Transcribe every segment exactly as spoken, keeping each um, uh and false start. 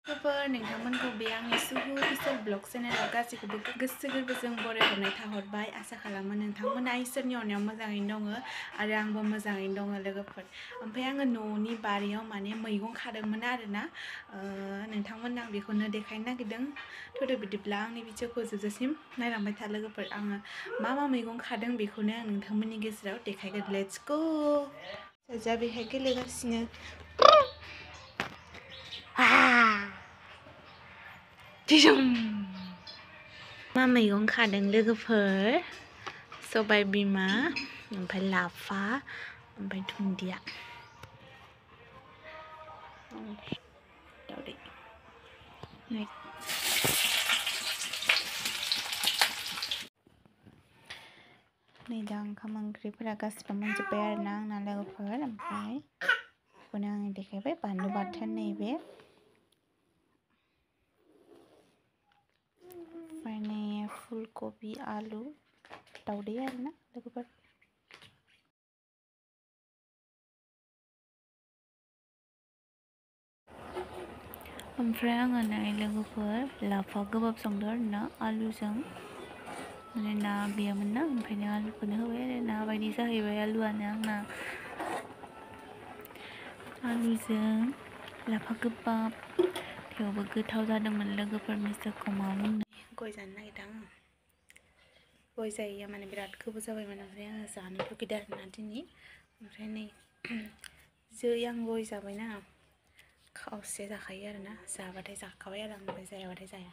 लोगोफोर नोंथांमोनखौ बे आंनि सुहु पिसल ब्लग चेनेलाव गासैखौबो गोसो गोरबोजों बरायहरनाय थाहरबाय। आसा खालामो नोंथांमोना इसोरनि अननायाव मोजाङैनो दङ आरो आंबो मोजाङैनो दङ लोगोफोर। ओमफ्राय आङो न'नि बारियाव माने मैगं खादोंमोन आरोना नोंथांमोननो आं बेखौनो देखायनो नागिरदों। थौदो बिदिब्ला आंनि भिडिअखौ जोबजासिम नायलांबाय था लोगोफोर। आङो मा मा मैगं खादों बेखौनो आं नोंथांमोननि गेजेराव देखायगोन। Let's go. फिसाजोआ बेहाय गेलेगासिनो। मा मैगं खादों लोगोफोर? सबाय बिमा, ओमफ्राय लाफा, ओमफ्राय दुन्दिया। दावदै नै दा ओंखाम ओंख्रिफोरा गासिबो मोनजोब्बाय आरोना आंना लोगोफोर। ओमफ्राय बेखौनो आं देखायबाय बानलु बाथोन नैबे। ओमफ्राय नै फुलकबि आलु दावदै आरोना लोगोफोर। ओमफ्राय आङो नै लोगोफोर लाफा गोबाब संदों आरोना आलुजों। माने ना गैयामोन ना ओंखायनो आलुखौनो होबाय आरो ना बायदि जाहैबाय आलुआनो आंना। आलुजों लाफा गोबाब थेवबो गोथाव जादोंमोन लोगोफोर। मिस्टारखौ मा बुंनो। गय जानो नागिरदों आङो। गय जायैया माने बिराद गोबाव जाबायमोन ओमफ्राय आङो जानो लुगैदों आरोना दिनै। ओमफ्राय नै जै आं गय जाबायना खावसे जाखायो आरोना। जाबाथाय जाखाबाय आरो आं ओमफ्राय जायाबाथाय जाया।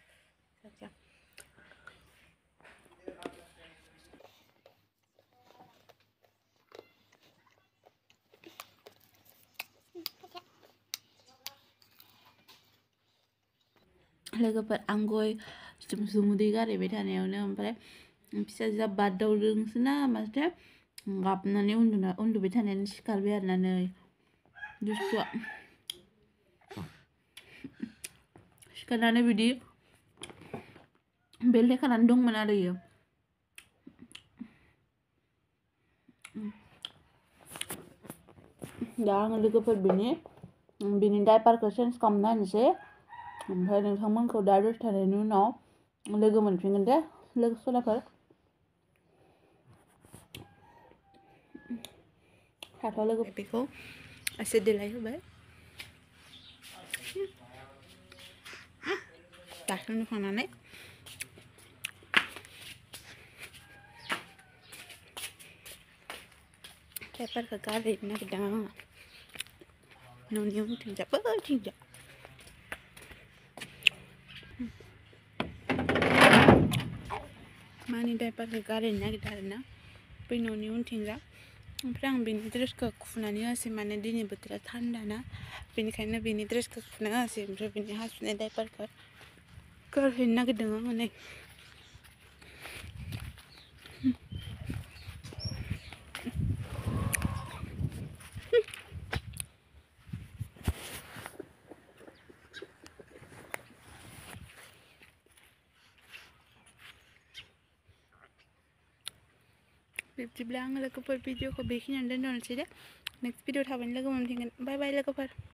लोगोफोर आं गय जुमुदै गारहैबाय थानायावनो ओमफ्राय फिसाजोआ बारदावदोंसो ना माथो गाबनानै उन्दुना उन्दुबाय थानायानो सिखारबाय आरोना नै दुस्थुआ। सिखारनानै बिदि बेलथाय खानानै दंमोन आरो इयो। दा आङो लोगोफोर बिनि बिनि डाइपारखौ चेन्ज खालामना होनोसै। ओमफ्राय नोंथांमोनखौ दा दसे थानायनि उनाव लोगो मोनफिनगोन दे लोगो सलाफोर। थाथ' लोगो बेखौ एसे देलाय होबाय। दाखोन होखांनानै डाइपारखौ गारहैनो नागिरदों आङो न'नि उनथिंजा बैथिंजा। मानि डाइपारखौ गारहैनो नागिरदों आरोना बै न'नि उनथिंजा। ओमफ्राय आं बेनि ड्रेसखौ खुनानै होआसै माने दिनै बोथोरा थान्दा ना बेनिखायनो बेनि ड्रेसखौ खुना होआसै। ओमफ्राय बेनि हासुनाय डाइपारखौ गारहैनो नागिरदों आङो नै। बिब्दिब्ला आङो लोगोफोर भिडिअखौ बेखिनियावनो दोनथ'नोसै दे। नेक्स्ट भिडिअ थाबैनो लोगो मोनफिनगोन। बाय बाय लोगोफोर।